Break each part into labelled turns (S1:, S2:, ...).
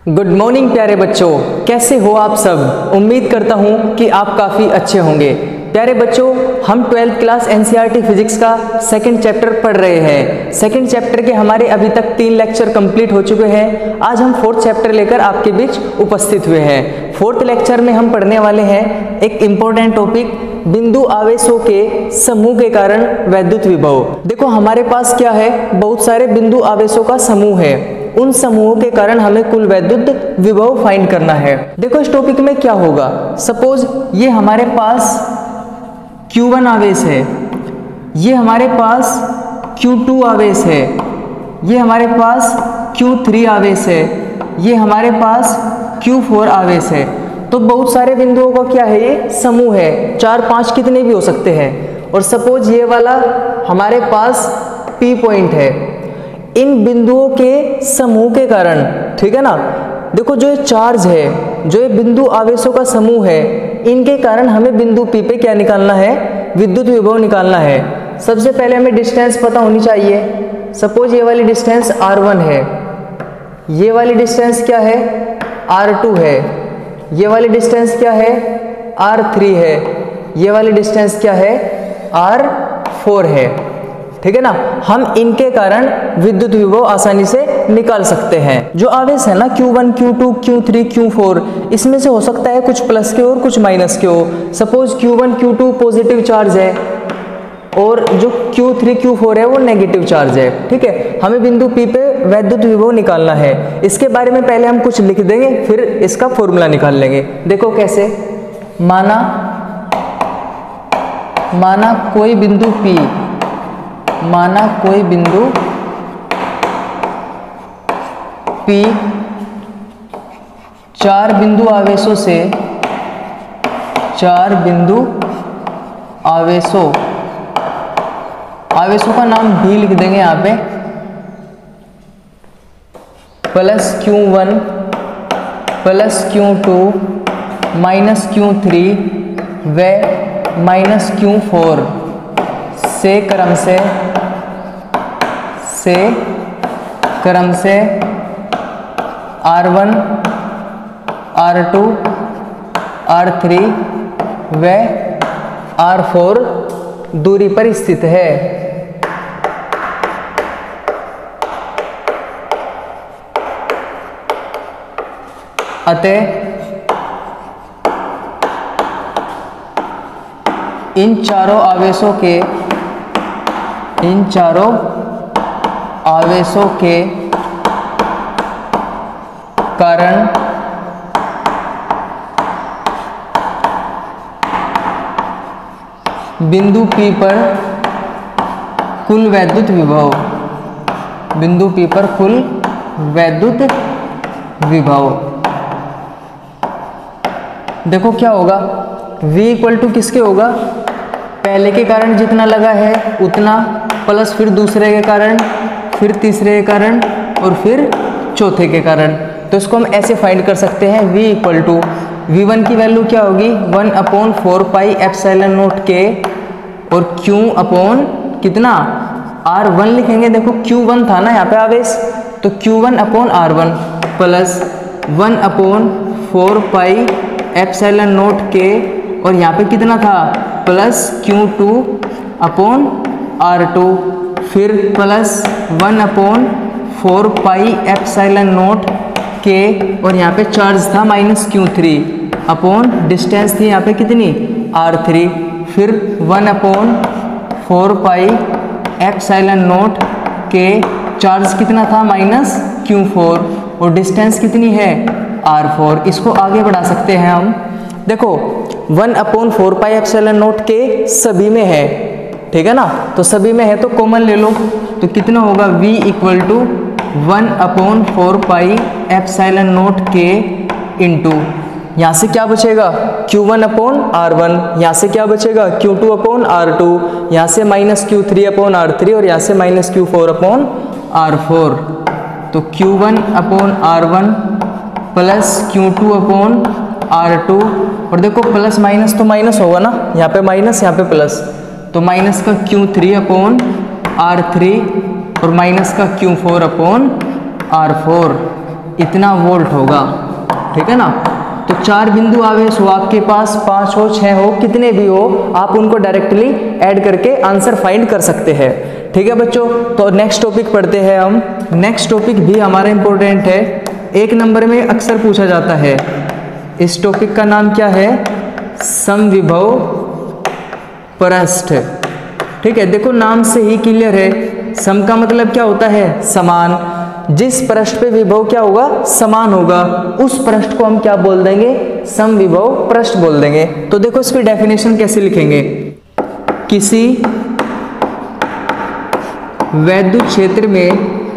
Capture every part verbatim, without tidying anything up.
S1: Good morning प्यारे बच्चों, कैसे हो आप सब। उम्मीद करता हूँ कि आप काफ़ी अच्छे होंगे। प्यारे बच्चों, हम ट्वेल्थ क्लास एनसीईआरटी फिजिक्स का सेकंड चैप्टर पढ़ रहे हैं। सेकंड चैप्टर के हमारे अभी तक तीन लेक्चर कंप्लीट हो चुके हैं। आज हम फोर्थ चैप्टर लेकर आपके बीच उपस्थित हुए हैं। फोर्थ लेक्चर में हम पढ़ने वाले हैं एक इम्पोर्टेंट टॉपिक, बिंदु आवेशों के समूह के कारण वैद्युत विभव। देखो हमारे पास क्या है, बहुत सारे बिंदु आवेशों का समूह है। उन समूहों के कारण हमें कुल वैद्युत विभव फाइंड करना है। देखो इस टॉपिक में क्या होगा, सपोज ये हमारे पास क्यू वन आवेश है, ये हमारे पास क्यू टू आवेश है, ये हमारे पास क्यू थ्री आवेश है, ये हमारे पास क्यू फोर आवेश है। तो बहुत सारे बिंदुओं का क्या है, ये समूह है। चार पांच कितने भी हो सकते हैं। और सपोज ये वाला हमारे पास पी पॉइंट है। इन बिंदुओं के समूह के कारण, ठीक है ना, देखो जो ये चार्ज है, जो ये बिंदु आवेशों का समूह है, इनके कारण हमें बिंदु पी पे क्या निकालना है, विद्युत विभव निकालना है। सबसे पहले हमें डिस्टेंस पता होनी चाहिए। सपोज ये वाली डिस्टेंस आर वन है, ये वाली डिस्टेंस क्या है, आर टू है, ये वाली डिस्टेंस क्या है, आर थ्री है, ये वाली डिस्टेंस क्या है, आर फोर है। ठीक है ना, हम इनके कारण विद्युत विभव आसानी से निकाल सकते हैं। जो आवेश है ना Q one, Q two, Q three, Q four, इसमें से हो सकता है कुछ प्लस के और कुछ माइनस के हो। Suppose Q one, Q two positive charge है और जो क्यू थ्री, क्यू फोर है वो नेगेटिव चार्ज है। ठीक है, हमें बिंदु P पे वैद्युत विभव निकालना है। इसके बारे में पहले हम कुछ लिख देंगे, फिर इसका फॉर्मूला निकाल लेंगे। देखो कैसे, माना माना कोई बिंदु P, माना कोई बिंदु P चार बिंदु आवेशों से चार बिंदु आवेशों आवेशों का नाम भी लिख देंगे यहाँ पे, plus Q one plus Q two minus Q three व माइनस क्यू फोर से क्रम से से क्रम से R one, R two, R three व आर फोर दूरी पर स्थित है। अतः इन चारों आवेशों के इन चारों आवेशों के कारण बिंदु P पर कुल वैद्युत विभव बिंदु P पर कुल वैद्युत विभव देखो क्या होगा, V इक्वल टू किसके होगा, पहले के कारण जितना लगा है उतना, प्लस फिर दूसरे के कारण, फिर तीसरे के कारण और फिर चौथे के कारण। तो इसको हम ऐसे फाइंड कर सकते हैं, V equal to V one की वैल्यू क्या होगी, one upon four pi epsilon naught के, और Q अपॉन कितना, आर वन लिखेंगे। देखो Q वन था ना यहाँ पे आवेश, तो Q one upon R one plus one upon four pi epsilon naught के, और यहाँ पे कितना था, plus Q two upon R two, फिर plus one upon four pi epsilon naught के, और यहाँ पे चार्ज था minus Q three upon distance थी यहाँ पे कितनी, आर थ्री, फिर one upon four pi epsilon naught के, चार्ज कितना था माइनस क्यू फोर, और डिस्टेंस कितनी है, आर फोर। इसको आगे बढ़ा सकते हैं हम। देखो one upon four pi epsilon naught के सभी में है, ठीक है ना, तो सभी में है तो कॉमन ले लो, तो कितना होगा, V equal to one upon four pi epsilon naught के इंटू, यहाँ से क्या बचेगा, Q one upon R one, यहाँ से क्या बचेगा, Q two upon R two, यहाँ से minus Q three upon R three, और यहाँ से minus Q four upon R four. तो Q one upon R one plus Q two upon R two, और देखो प्लस माइनस तो माइनस होगा ना, यहाँ पे माइनस यहाँ पे प्लस, तो माइनस का Q three upon R three और माइनस का Q four upon R four. इतना वोल्ट होगा, ठीक है ना। तो चार बिंदु आवेश हो आपके पास, पाँच हो, छः हो, कितने भी हो, आप उनको डायरेक्टली ऐड करके आंसर फाइंड कर सकते हैं, ठीक है बच्चों। तो नेक्स्ट टॉपिक पढ़ते हैं हम। नेक्स्ट टॉपिक भी हमारा इंपॉर्टेंट है, एक नंबर में अक्सर पूछा जाता है। इस टॉपिक का नाम क्या है? समविभव पृष्ठ, ठीक है। देखो नाम से ही क्लियर है, सम का मतलब क्या होता है? समान। जिस पृष्ठ पे विभव क्या होगा? समान होगा, उस पृष्ठ को हम क्या बोल देंगे? समविभव पृष्ठ बोल देंगे। तो देखो इसकी डेफिनेशन कैसे लिखेंगे? किसी वैद्युत क्षेत्र में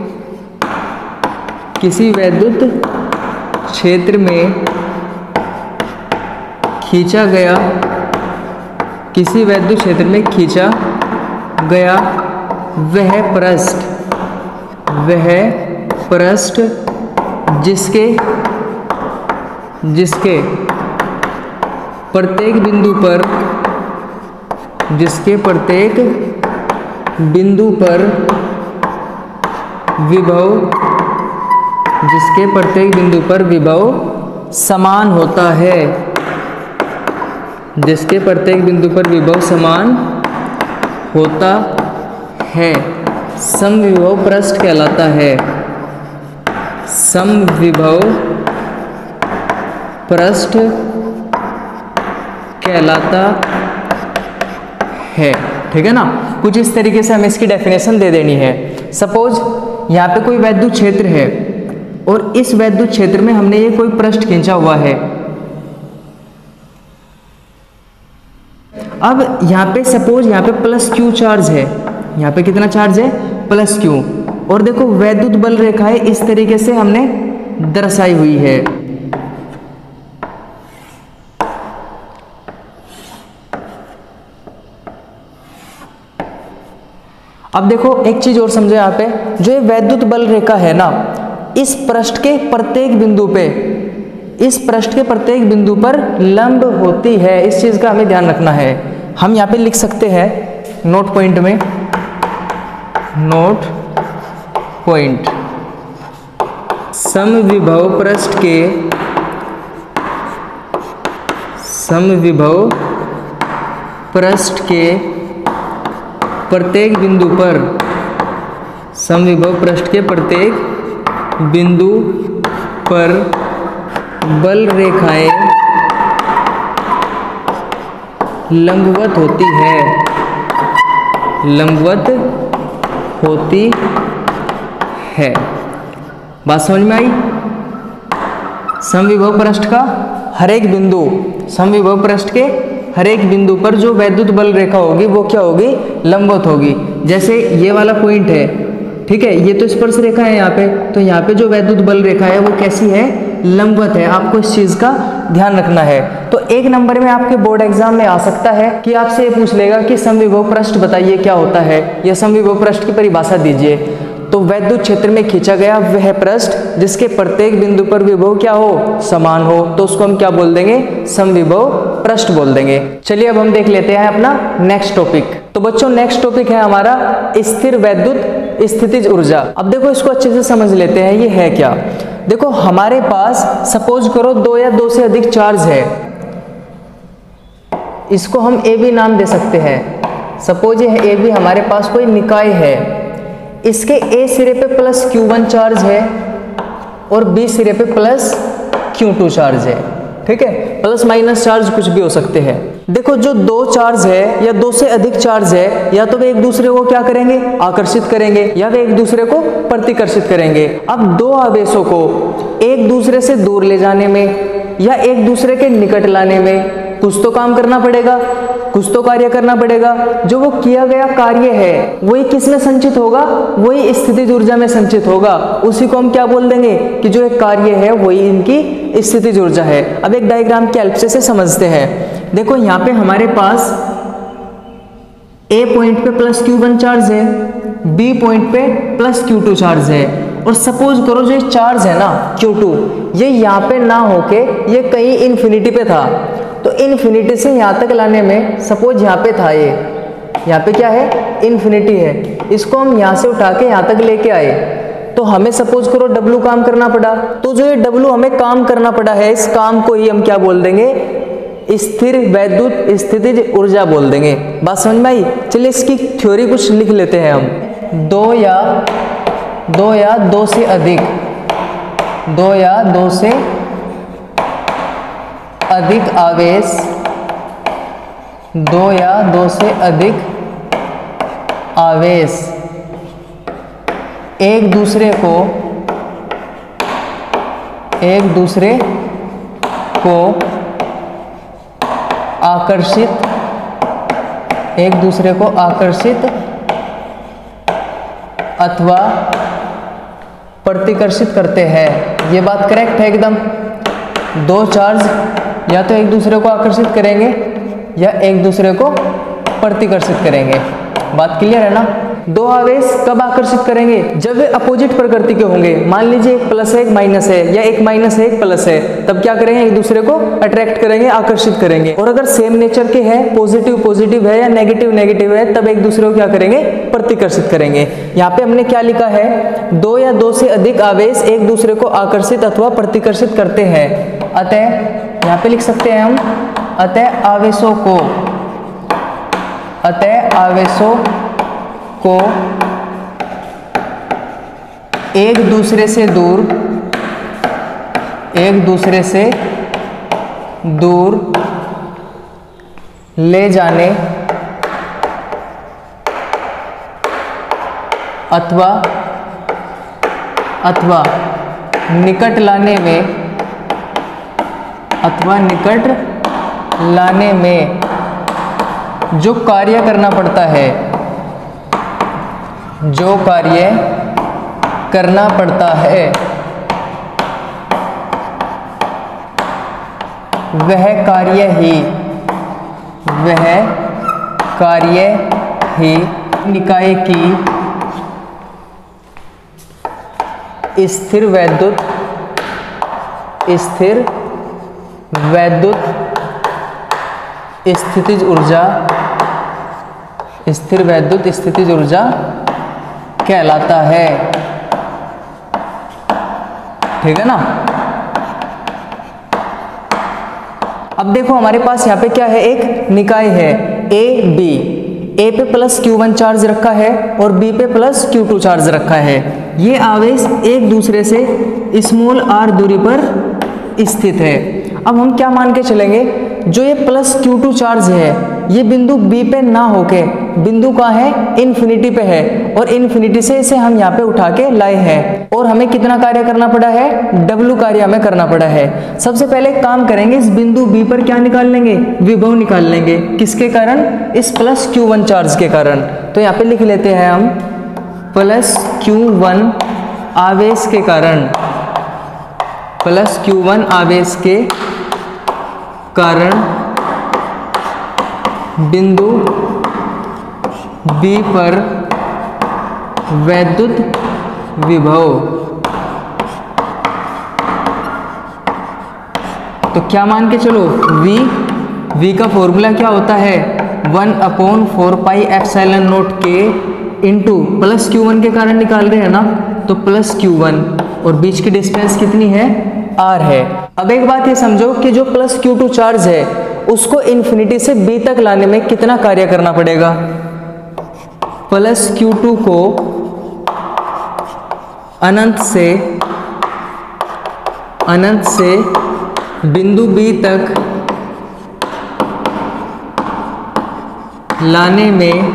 S1: किसी वैद्युत क्षेत्र में खींचा गया किसी वैद्युत क्षेत्र में खींचा गया वह पृष्ठ वह पृष्ठ जिसके जिसके प्रत्येक बिंदु पर जिसके प्रत्येक बिंदु पर विभव जिसके प्रत्येक बिंदु पर विभव समान होता है जिसके प्रत्येक बिंदु पर विभव समान होता है समविभव पृष्ठ कहलाता है। समविभव पृष्ठ कहलाता है, ठीक है ना। कुछ इस तरीके से हमें इसकी डेफिनेशन दे देनी है। सपोज यहाँ पे कोई वैद्युत क्षेत्र है और इस वैद्युत क्षेत्र में हमने ये कोई पृष्ठ खींचा हुआ है। अब यहाँ पे सपोज यहाँ पे प्लस क्यू चार्ज है, यहाँ पे कितना चार्ज है? Plus Q. और देखो वैद्युत बल रेखाएं इस तरीके से हमने दर्शाई हुई है। अब देखो एक चीज और समझो, यहाँ पे जो ये वैद्युत बल रेखा है ना, इस पृष्ठ के प्रत्येक बिंदु पे इस पृष्ठ के प्रत्येक बिंदु पर लंब होती है। इस चीज का हमें ध्यान रखना है। हम यहाँ पे लिख सकते हैं नोट पॉइंट में, नोट पॉइंट समविभव पृष्ठ के समविभव पृष्ठ के प्रत्येक बिंदु पर समविभव पृष्ठ के प्रत्येक बिंदु पर बल रेखाएं लंबवत होती है लंबवत होती है। बात समझ में आई? समविभव पृष्ठ का हर एक बिंदु समविभव पृष्ठ के हर एक बिंदु पर जो वैद्युत बल रेखा होगी वो क्या होगी? लंबवत होगी। जैसे ये वाला पॉइंट है, ठीक है, ये तो स्पर्श रेखा है यहाँ पे, तो यहाँ पे जो वैद्युत बल रेखा है वो कैसी है? लंबवत है। आपको इस चीज का ध्यान रखना है। तो एक नंबर में आपके बोर्ड एग्जाम में आ सकता है कि आपसे ये पूछ लेगा कि समविभव पृष्ठ बताइए क्या होता है, या समविभव पृष्ठ की परिभाषा दीजिए। तो वैद्युत क्षेत्र में खींचा गया वह पृष्ठ जिसके प्रत्येक बिंदु पर विभव क्या हो? समान हो, तो उसको हम क्या बोल देंगे? समविभव पृष्ठ बोल देंगे। चलिए अब हम देख लेते हैं अपना नेक्स्ट टॉपिक। तो बच्चों नेक्स्ट टॉपिक है हमारा स्थिर वैद्युत स्थितिज ऊर्जा। अब देखो इसको अच्छे से समझ लेते हैं, ये है क्या। देखो हमारे पास सपोज करो दो या दो से अधिक चार्ज है, इसको हम ए बी नाम दे सकते हैं। सपोज ये ए बी हमारे पास कोई निकाय है, इसके ए सिरे पे प्लस क्यू वन चार्ज है और बी सिरे पे प्लस क्यू टू चार्ज है, ठीक है। प्लस माइनस चार्ज कुछ भी हो सकते हैं। देखो जो दो चार्ज है या दो से अधिक चार्ज है, या तो वे एक दूसरे को क्या करेंगे? आकर्षित करेंगे, या वे एक दूसरे को प्रतिकर्षित करेंगे। अब दो आवेशों को एक दूसरे से दूर ले जाने में या एक दूसरे के निकट लाने में कुछ तो काम करना पड़ेगा, कुछ तो कार्य करना पड़ेगा। जो वो किया गया कार्य है वही किस में संचित होगा? वही स्थितिज ऊर्जा में संचित होगा। उसी को हम क्या बोल देंगे कि जो एक कार्य है वही इनकी स्थितिज ऊर्जा है। अब एक डायग्राम की हेल्प से समझते हैं। देखो यहाँ पे हमारे पास ए पॉइंट पे प्लस क्यू वन चार्ज है, बी पॉइंट पे प्लस क्यू टू चार्ज है, और सपोज करो जो चार्ज है ना क्यू टू, ये यहाँ पे ना होके ये कहीं इन्फिनिटी पे था, तो इन्फिनिटी से यहाँ तक लाने में सपोज यहाँ पे था, ये यहाँ पे क्या है? इन्फिनिटी है। इसको हम यहाँ से उठा के यहाँ तक लेके आए, तो हमें सपोज करो W काम करना पड़ा, तो जो ये W हमें काम करना पड़ा है, इस काम को ही हम क्या बोल देंगे, स्थिर वैद्युत स्थितिज ऊर्जा बोल देंगे। बात समझ में आई? चलिए इसकी थ्योरी कुछ लिख लेते हैं हम। दो या दो या दो से अधिक दो या दो से अधिक आवेश दो या दो से अधिक आवेश एक दूसरे को एक दूसरे को आकर्षित एक दूसरे को आकर्षित अथवा प्रतिकर्षित करते हैं। ये बात करेक्ट है एकदम। दो चार्ज या तो एक दूसरे को आकर्षित करेंगे या एक दूसरे को प्रतिकर्षित करेंगे। बात क्लियर है ना? दो आवेश कब आकर्षित करेंगे? जब वे अपोजिट प्रकृति के होंगे। मान लीजिए एक प्लस है एक माइनस है, या एक माइनस है एक प्लस है, तब क्या करेंगे, एक दूसरे को अट्रैक्ट करेंगे, आकर्षित करेंगे। और अगर सेम नेचर के हैं, पॉजिटिव पॉजिटिव है या नेगेटिव नेगेटिव है, तब एक दूसरे को क्या करेंगे, प्रतिकर्षित करेंगे। यहाँ पे हमने क्या लिखा है, दो या दो से अधिक आवेश एक दूसरे को आकर्षित अथवा प्रतिकर्षित करते हैं। अतः यहाँ पे लिख सकते हैं हम, अतः आवेशों को अतः आवेशों को एक दूसरे से दूर एक दूसरे से दूर ले जाने अथवा अथवा निकट लाने में अथवा निकट लाने में जो कार्य करना पड़ता है जो कार्य करना पड़ता है वह कार्य ही वह कार्य ही निकाय की स्थिर वैद्युत स्थिर वैद्युत स्थितिज ऊर्जा स्थिर वैद्युत स्थितिज ऊर्जा कहलाता है। ठीक है ना? अब देखो हमारे पास यहाँ पे क्या है, एक निकाय है ए बी। ए पे प्लस क्यू वन चार्ज रखा है और बी पे प्लस क्यू टू चार्ज रखा है। ये आवेश एक दूसरे से स्मॉल आर दूरी पर स्थित है। अब हम क्या मान के चलेंगे, जो ये प्लस क्यू टू चार्ज है ये बिंदु बी पे ना होके बिंदु कहाँ है, इन्फिनिटी पे है, और इन्फिनिटी से इसे हम यहाँ पे उठा के लाए हैं। और हमें कितना कार्य करना पड़ा है, डब्ल्यू कार्य हमें करना पड़ा है। सबसे पहले काम करेंगे, इस बिंदु बी पर क्या निकाल लेंगे, विभव निकाल लेंगे। किसके कारण, इस प्लस क्यू वन चार्ज के कारण। तो यहाँ पे लिख लेते हैं हम, प्लस क्यू वन आवेश के कारण प्लस क्यू वन आवेश के कारण बिंदु बी पर वैद्युत विभव। तो क्या मान के चलो, V V का फॉर्मूला क्या होता है, one upon four pi epsilon naught के इंटू प्लस क्यू वन के कारण निकाल रहे हैं ना, तो प्लस क्यू वन और बीच की डिस्टेंस कितनी है, R है। अब एक बात ये समझो कि जो प्लस क्यू टू चार्ज है उसको इन्फिनिटी से B तक लाने में कितना कार्य करना पड़ेगा। प्लस क्यू टू को अनंत से अनंत से बिंदु B तक लाने में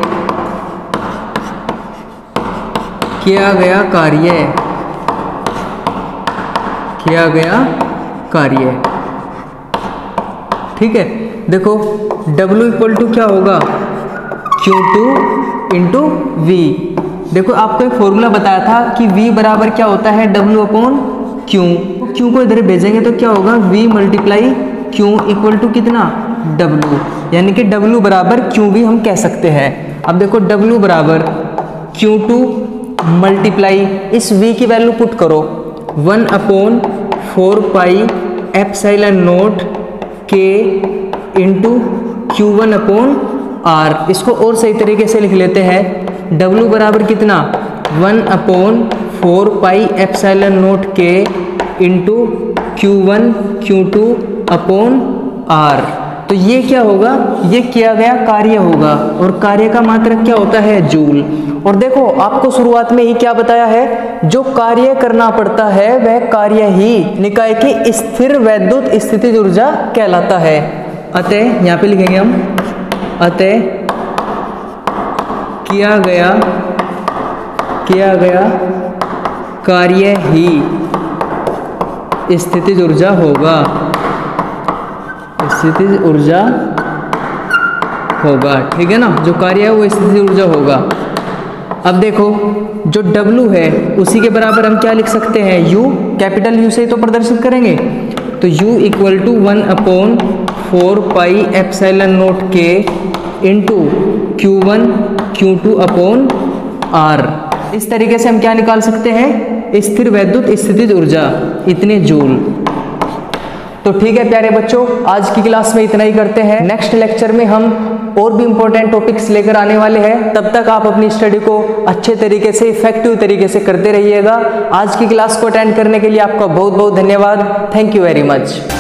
S1: किया गया कार्य किया गया कार्य ठीक है। देखो W इक्वल टू क्या होगा, क्यू टू इंटू वी। देखो आपको एक फॉर्मूला बताया था कि V बराबर क्या होता है, W अपॉन क्यू। क्यू को इधर भेजेंगे तो क्या होगा, V multiply Q equal to कितना, W, यानी कि W बराबर क्यू वी हम कह सकते हैं। अब देखो W बराबर क्यू टू मल्टीप्लाई इस V की वैल्यू पुट करो, one upon four pi epsilon naught के into Q one upon R. इसको और सही तरीके से लिख लेते हैं, W बराबर कितना, one upon four pi epsilon naught के into Q one Q two upon R. तो ये क्या होगा, ये किया गया कार्य होगा और कार्य का मात्रक क्या होता है, जूल। और देखो आपको शुरुआत में ही क्या बताया है, जो कार्य करना पड़ता है वह कार्य ही निकाय की स्थिर वैद्युत स्थितिज ऊर्जा कहलाता है। अतः यहाँ पे लिखेंगे हम, अतः किया गया किया गया कार्य ही स्थितिज ऊर्जा होगा, स्थितिज ऊर्जा होगा, ठीक है ना। जो कार्य है वो स्थितिज ऊर्जा होगा। अब देखो जो W है उसी के बराबर हम क्या लिख सकते हैं, U, कैपिटल U से ही तो प्रदर्शित करेंगे। तो U equal to one upon four pi epsilon naught के into Q one Q two upon R. इस तरीके से हम क्या निकाल सकते हैं, स्थिर वैद्युत स्थितिज ऊर्जा, इतने जूल। तो ठीक है प्यारे बच्चों, आज की क्लास में इतना ही करते हैं। नेक्स्ट लेक्चर में हम और भी इंपॉर्टेंट टॉपिक्स लेकर आने वाले हैं। तब तक आप अपनी स्टडी को अच्छे तरीके से, इफेक्टिव तरीके से करते रहिएगा। आज की क्लास को अटेंड करने के लिए आपका बहुत बहुत धन्यवाद। Thank you very much.